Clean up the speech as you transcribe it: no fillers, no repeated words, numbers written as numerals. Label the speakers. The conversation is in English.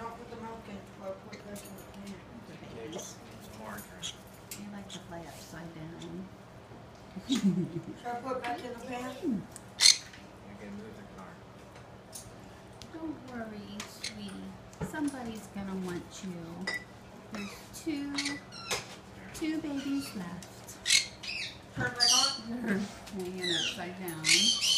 Speaker 1: Don't put the milk in. Or put it back in the pan.
Speaker 2: Yeah, some margarine.
Speaker 3: You like to play upside down.
Speaker 1: Should I put it back in the pan?
Speaker 2: I can move the car.
Speaker 3: Don't worry, sweetie. Somebody's gonna want you. There's two babies left.
Speaker 1: Turn it back on?
Speaker 3: They're hanging upside down.